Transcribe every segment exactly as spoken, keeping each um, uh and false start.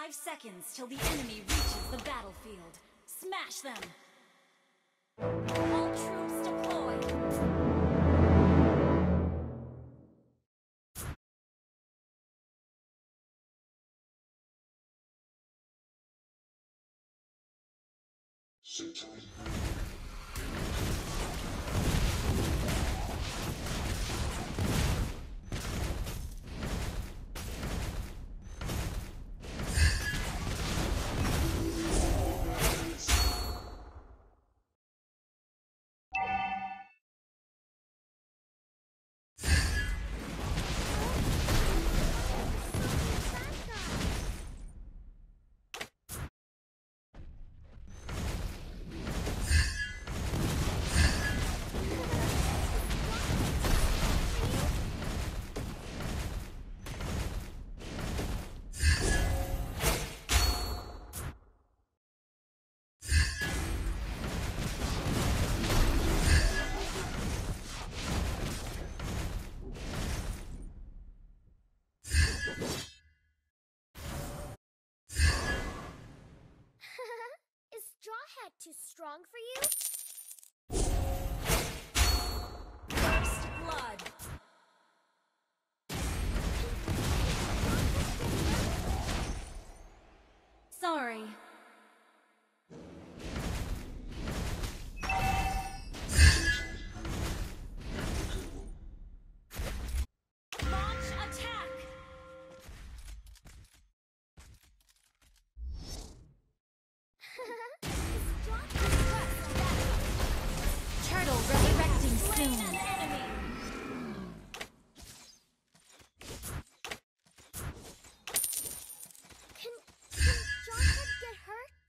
Five seconds till the enemy reaches the battlefield. Smash them! All troops deployed! Sit tight. Too strong for you? First blood. Sorry. Launch attack. Turtle resurrecting soon. Can, can Jawhead get hurt?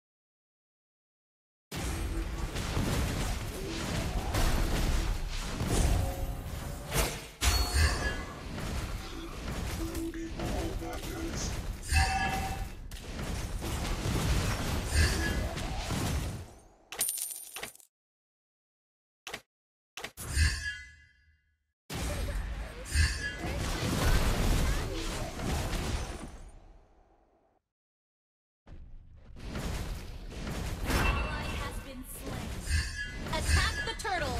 Attack the turtle!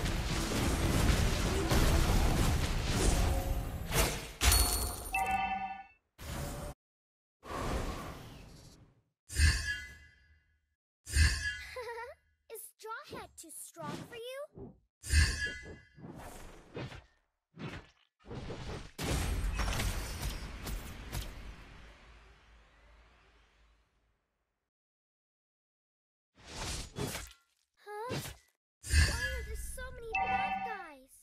Is Jawhead too strong for you? Huh? Why are there so many bad guys?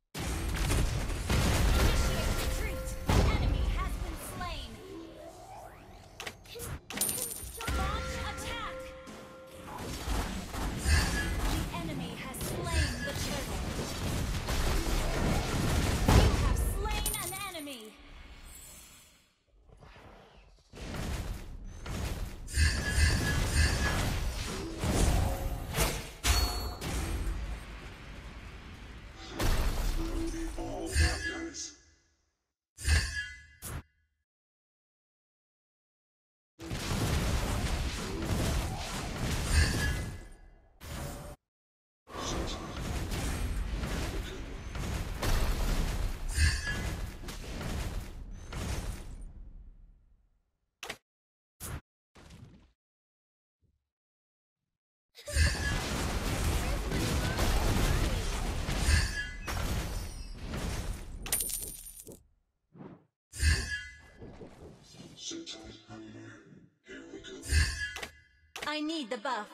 Initiate retreat! An enemy has been slain! Can, can Launch attack! The enemy has slain the turtle. You have slain an enemy! All bad guys. Sit tight, honey. Here we go. I need the buff.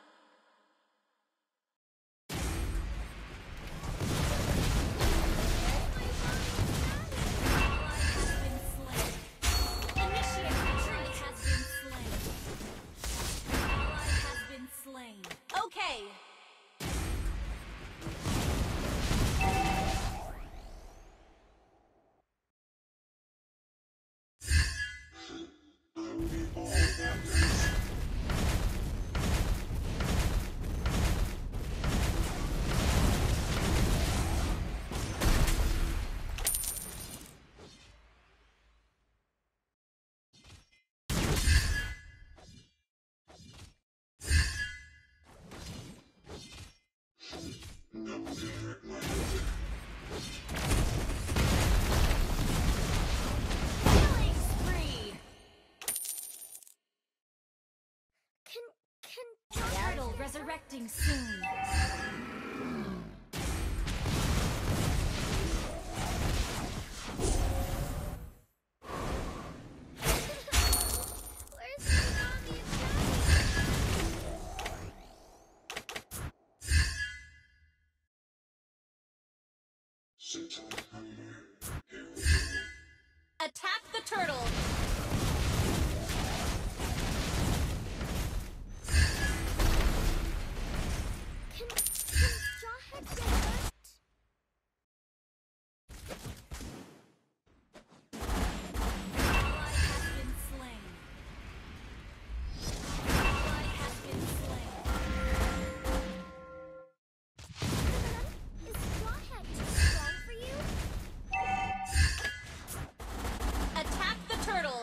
Okay. All bad guys. Turtle resurrecting soon. Where's my mommy and daddy? Sit tight, honey. Here we go. Attack the turtle. Can, can Jawhead get hurt? Ally has been slain. Ally has been slain. Is Jawhead too strong for you? Attack the turtle.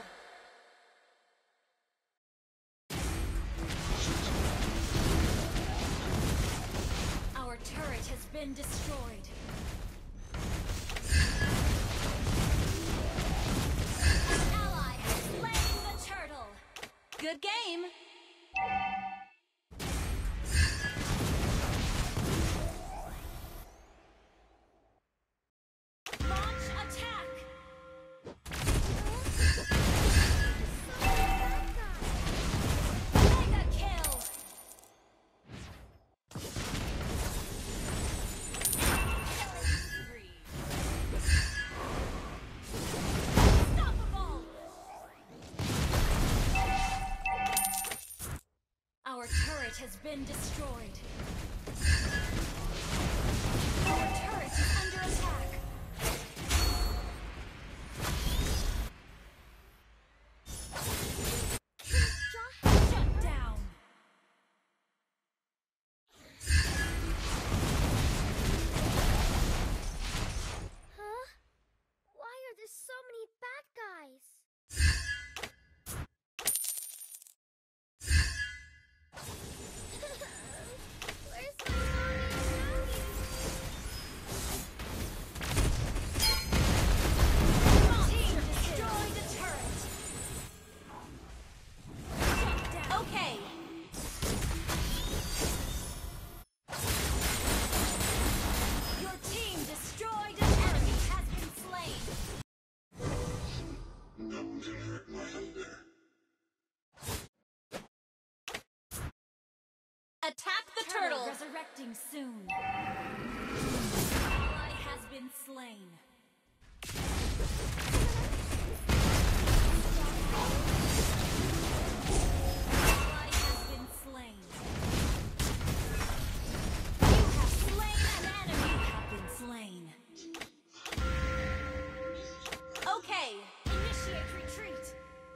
Our turret has been destroyed. An ally has slain the turtle. Good game. Launch attack. Mega kill. Unstoppable. Our turret has been destroyed. Our turret is under attack. Shut down. Huh? Why are there so many bad guys? Where's my mommy and daddy? Team destroy the turret. Shut down. Okay. Your team destroyed an enemy has been slain. No one can hurt my hunger. Attack the turtle. Resurrecting soon. Ally has been slain. Ally has been slain. You have slain an enemy. You have been slain. Okay. Initiate retreat.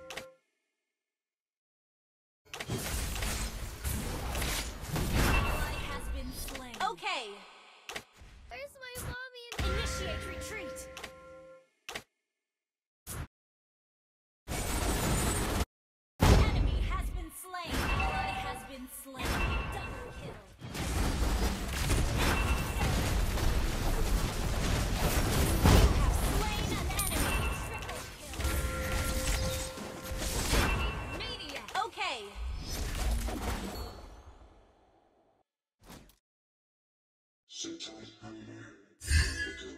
Ally has been slain. Okay. Where's my mommy and Initiate retreat. Enemy has been slain. Ally has been slain. Double kill. You have slain an enemy. Triple kill. Maniac. Okay. Sit tight, honey. Here we go.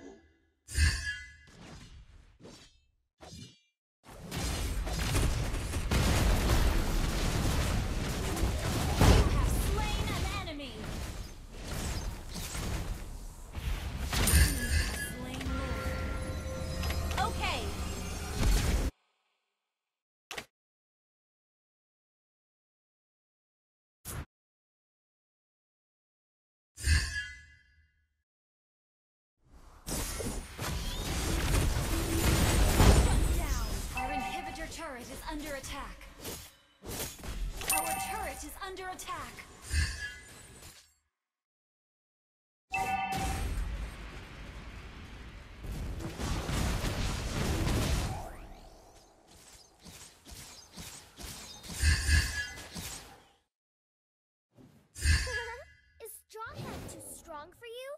You have slain an enemy. Enemy has slain Lord. Okay. Shut down. Our inhibitor turret is under attack. Our turret is under attack. Is Jawhead too strong for you?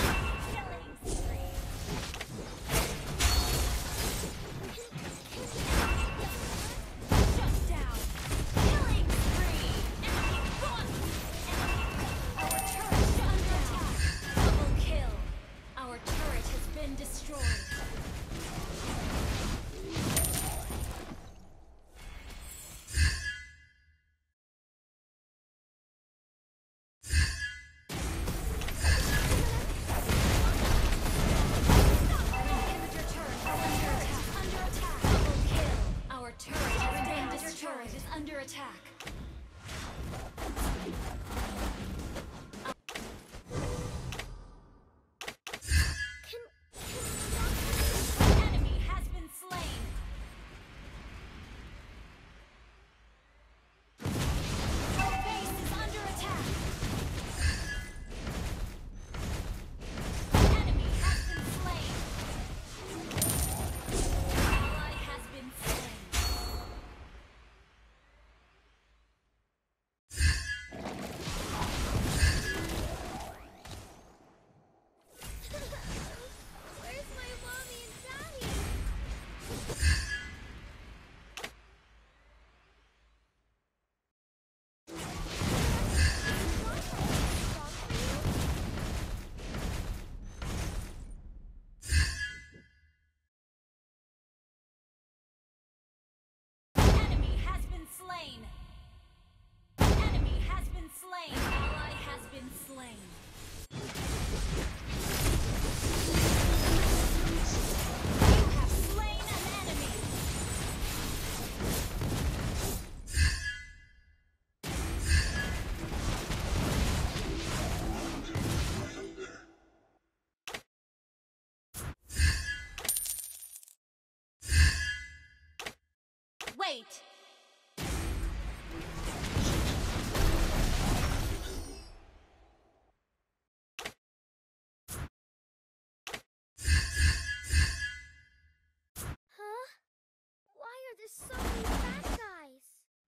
Killing spree. Fight! Huh? Why are there so many bad guys?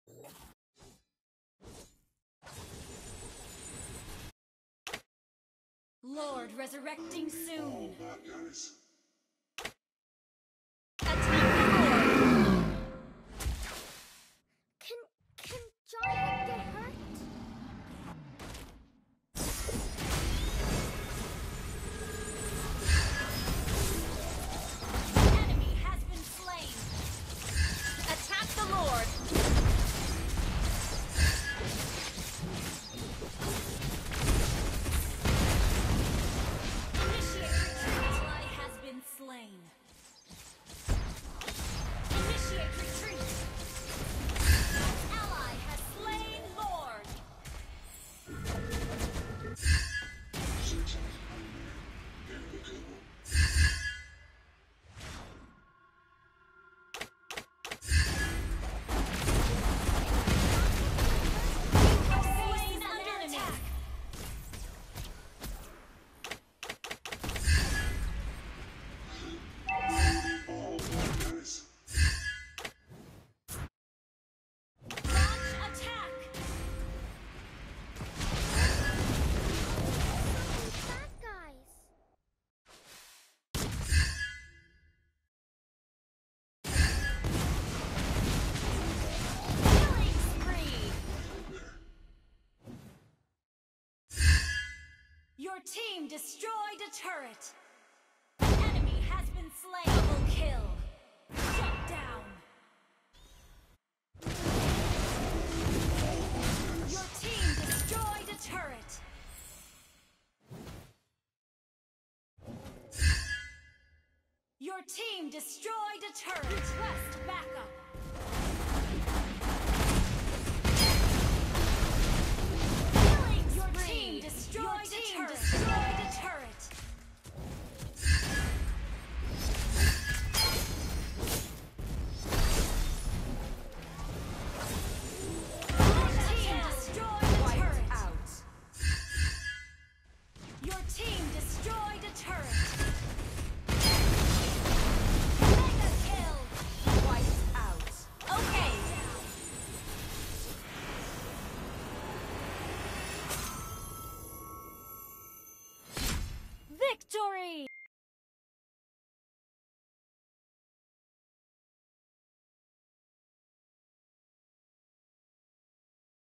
Lord resurrecting soon. Bad guys. Can can Jawhead get hurt? Enemy has been slain. Attack the Lord! Initiate retreat. Ally has been slain. Initiate retreat. Ally has slain Lord. Sit tight, honey. Here we go. Slain under attack. All bad guys. Launch attack. Bad guys. Killing spree. Your team destroyed a turret. Enemy has been slain. Double kill. Shut down. Your team destroyed a turret. Your team destroyed a turret. Request backup.